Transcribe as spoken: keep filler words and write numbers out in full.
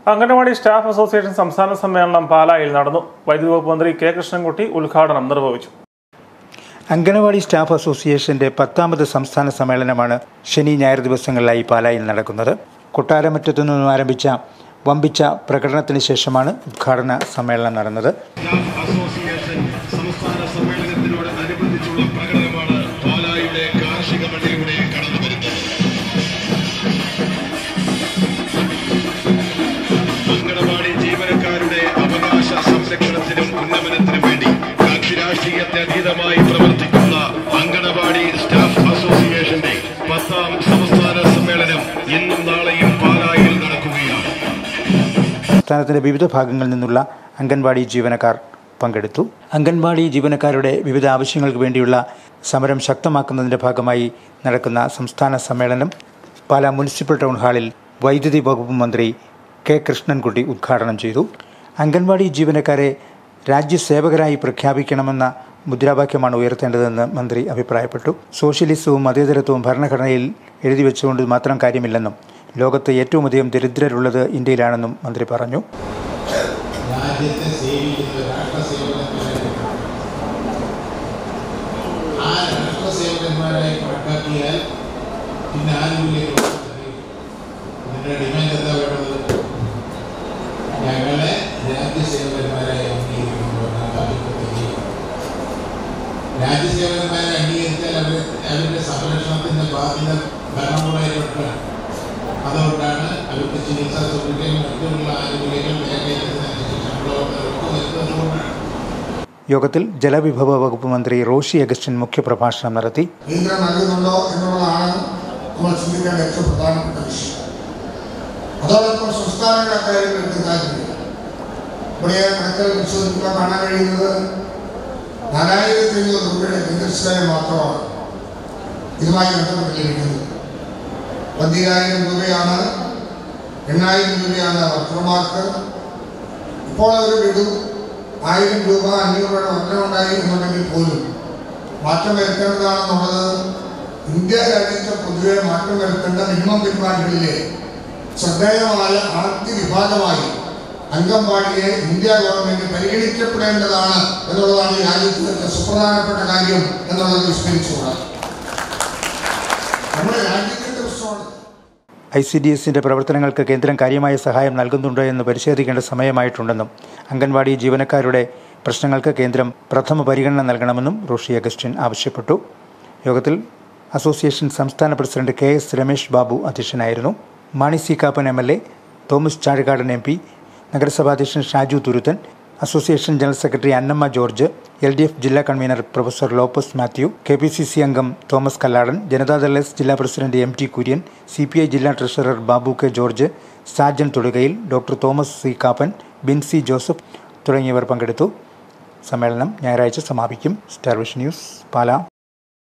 Anganwadi staff association സംസ്ഥാന സമ്മേളനം പാലായിൽ നടന്നു. വൈദ്യുതി വകുപ്പ് മന്ത്രി കെ കൃഷ്ണൻകുട്ടി ഉദ്ഘാടനം നിർവഹിച്ചു. അംഗനവാടി സ്റ്റാഫ് അസോസിയേഷന്റെ പത്താമത് സംസ്ഥാന സമ്മേളനമാണ് ശനി ഞായർ ദിവസങ്ങളിലായി പാലായിൽ നടക്കുന്നത്. കൊട്ടാരമറ്റത്തു നിന്നും ആരംഭിച്ച വമ്പിച്ച പ്രകടനത്തിന് ശേഷമാണ് ഉദ്ഘാടന സമ്മേളനം നടന്നത്. സംരക്ഷണത്തിനും ഉന്നമനത്തിനും വേണ്ടി കക്ഷിരാഷ്ട്രീയത്തെ അതീതമായി പ്രവർത്തിക്കുന്ന അംഗനവാടി സ്റ്റാഫ് അസോസിയേഷന്റെ പത്താം സംസ്ഥാന സമ്മേളനം ഇന്നും നാളെയും പാലായിൽ നടക്കുകയാണ്. സംസ്ഥാനത്തിന്റെ വിവിധ ഭാഗങ്ങളിൽ നിന്നുള്ള അംഗൻവാടി ജീവനക്കാർ പങ്കെടുത്തു. അംഗൻവാടി ജീവനക്കാരുടെ വിവിധ ആവശ്യങ്ങൾക്ക് വേണ്ടിയുള്ള സമരം ശക്തമാക്കുന്നതിന്റെ ഭാഗമായി നടക്കുന്ന സംസ്ഥാന സമ്മേളനം പാലാ മുനിസിപ്പൽ ടൗൺ ഹാളിൽ വൈദ്യുതി വകുപ്പ് മന്ത്രി കെ കൃഷ്ണൻകുട്ടി ഉദ്ഘാടനം ചെയ്തു. അംഗൻവാടി ജീവനക്കാരെ രാജ്യസേവകരായി പ്രഖ്യാപിക്കണമെന്ന മുദ്രാവാക്യമാണ് ഉയർത്തേണ്ടതെന്ന് മന്ത്രി അഭിപ്രായപ്പെട്ടു. സോഷ്യലിസവും മതേതരത്വവും ഭരണഘടനയിൽ എഴുതി വെച്ചുകൊണ്ട് മാത്രം കാര്യമില്ലെന്നും ലോകത്ത് ഏറ്റവും അധികം ദരിദ്രരുള്ളത് ഇന്ത്യയിലാണെന്നും മന്ത്രി പറഞ്ഞു. ഞങ്ങളെ രാജ്യസേവകന്മാരായി അംഗീകരിക്കുന്നു. രാജ്യസേവകന്മാരെ അംഗീകരിച്ചാൽ അവർ അവരുടെ സംരക്ഷണത്തിന്റെ ബാധ്യത ഭരണകൂടമായിട്ടാണ്. അതുകൊണ്ടാണ് അവർക്ക് ചികിത്സാ സൗകര്യം മറ്റുള്ള ആനുകൂല്യങ്ങൾ വേഗത്തിനനുസരിച്ച് ശമ്പളമൊക്കെ വരുന്നതുകൊണ്ടാണ്. യോഗത്തിൽ ജലവിഭവ വകുപ്പ് മന്ത്രി റോഷി അഗസ്റ്റിൻ മുഖ്യപ്രഭാഷണം നടത്തി. കേന്ദ്രം നൽകുന്നുണ്ടോ എന്നുള്ളതാണ് നമ്മൾ ചിന്തിക്കേണ്ട ഏറ്റവും പ്രധാനപ്പെട്ട വിഷയം. അതോടൊപ്പം സംസ്ഥാനങ്ങളുടെ അക്കാര്യങ്ങൾ എടുത്താൽ ഇവിടെ കണക്കുകൾ പരിശോധിക്കാൻ കാണാൻ കഴിയുന്നത് നാലായിരത്തി അഞ്ഞൂറ് രൂപയുടെ കേന്ദ്രസ്ഥാനം മാത്രമാണ് ഇതുമായി ബന്ധപ്പെട്ടിരിക്കുന്നത്. പതിനായിരം രൂപയാണ് എണ്ണായിരം രൂപയാണ് വർക്കർമാർക്ക്. ഇപ്പോൾ അവർ വിടും ആയിരം രൂപ അഞ്ഞൂറ് രൂപയുടെ വർധനമുണ്ടായി എന്നുണ്ടെങ്കിൽ പോലും മാറ്റം വരുത്തേണ്ടതാണെന്നുള്ളത് ഇന്ത്യ രാജ്യത്തെ പൊതുവെ മാറ്റം വരുത്തേണ്ട മിനിമം പെരുമാറ്റങ്ങളിലെ ശ്രദ്ധേയമായ ആദ്യ വിഭാഗമായി അംഗൻവാടിയെ ഇന്ത്യ ഗവൺമെന്റ് പരിഗണിക്കപ്പെടേണ്ടതാണ് എന്നുള്ളതാണ് ഈ രാജ്യത്തെ സുപ്രധാനപ്പെട്ട കാര്യം എന്നുള്ളത് വിസ്മരിച്ചുകൂടാ. നമ്മുടെ രാജ്യത്തിന്റെ പ്രശ്നമാണ്. ഐ സി ഡി എസിന്റെ പ്രവർത്തനങ്ങൾക്ക് കേന്ദ്രം കാര്യമായ സഹായം നൽകുന്നുണ്ടോ എന്ന് പരിശോധിക്കേണ്ട സമയമായിട്ടുണ്ടെന്നും അംഗൻവാടി ജീവനക്കാരുടെ പ്രശ്നങ്ങൾക്ക് കേന്ദ്രം പ്രഥമ പരിഗണന നൽകണമെന്നും റോഷി അഗസ്റ്റിൻ ആവശ്യപ്പെട്ടു. യോഗത്തിൽ അസോസിയേഷൻ സംസ്ഥാന president K S Ramesh Babu അധ്യക്ഷനായിരുന്നു. Mani C Kappan M L A, Thomas Chazhikadan M P, നഗരസഭാധ്യക്ഷൻ Shaju Thuruthan, association general secretary Annamma George, L D F ജില്ലാ convener professor Lopez Mathew, K P C C അംഗം തോമസ് കല്ലാടൻ, ജനതാദൾ എസ് ജില്ലാ president M T Kurian, C P I ജില്ലാ treasurer Babu K George, Sajan Thodukayil, doctor Thomas C Kappan, Binsy Joseph തുടങ്ങിയവർ പങ്കെടുത്തു. സമ്മേളനം ഞായറാഴ്ച സമാപിക്കും. Star Vision News, Pala.